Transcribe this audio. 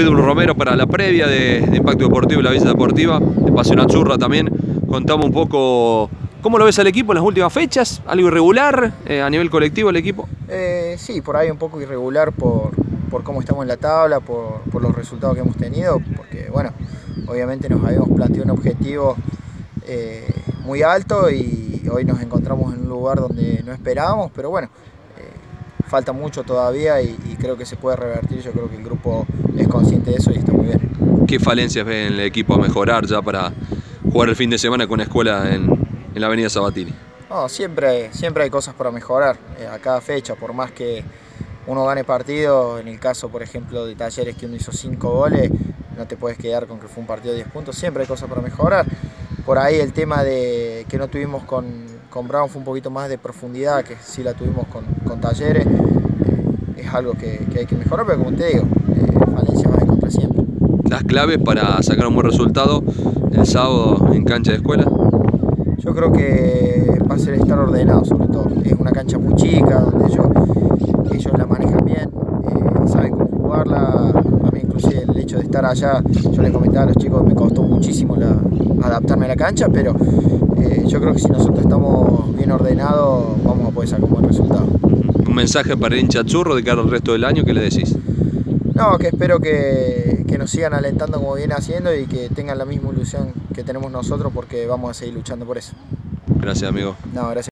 Pitbull Romero para la previa de Impacto Deportivo y la Villa Deportiva, de Pasión Azzurra también. Contamos un poco cómo lo ves al equipo en las últimas fechas, algo irregular a nivel colectivo el equipo. Sí, por ahí un poco irregular por cómo estamos en la tabla, por los resultados que hemos tenido, porque bueno, obviamente nos habíamos planteado un objetivo muy alto y hoy nos encontramos en un lugar donde no esperábamos, pero bueno, falta mucho todavía y creo que se puede revertir. Yo creo que el grupo es consciente de eso y está muy bien. ¿Qué falencias ven en el equipo a mejorar ya para jugar el fin de semana con Escuela en la avenida Sabatini? No, siempre hay cosas para mejorar a cada fecha, por más que uno gane partido. En el caso, por ejemplo, de Talleres, que uno hizo 5 goles, no te puedes quedar con que fue un partido de 10 puntos, siempre hay cosas para mejorar. Por ahí el tema de que no tuvimos con Brown fue un poquito más de profundidad, que sí la tuvimos con Talleres, es algo que hay que mejorar, pero como te digo, falencia vas a encontrar siempre. ¿Las claves para sacar un buen resultado el sábado en cancha de Escuela? Yo creo que va a ser estar ordenado, sobre todo. Es una cancha muy chica, donde ellos la manejan bien, saben cómo jugarla. A mí inclusive el hecho de estar allá, yo les comentaba a los chicos, me costó muchísimo adaptarme a la cancha, pero yo creo que si nosotros estamos bien ordenados, vamos a poder sacar un buen resultado. ¿Un mensaje para el hincha azzurro de cara al resto del año? ¿Qué le decís? No, que espero que nos sigan alentando como viene haciendo y que tengan la misma ilusión que tenemos nosotros, porque vamos a seguir luchando por eso. Gracias, amigo. No, gracias.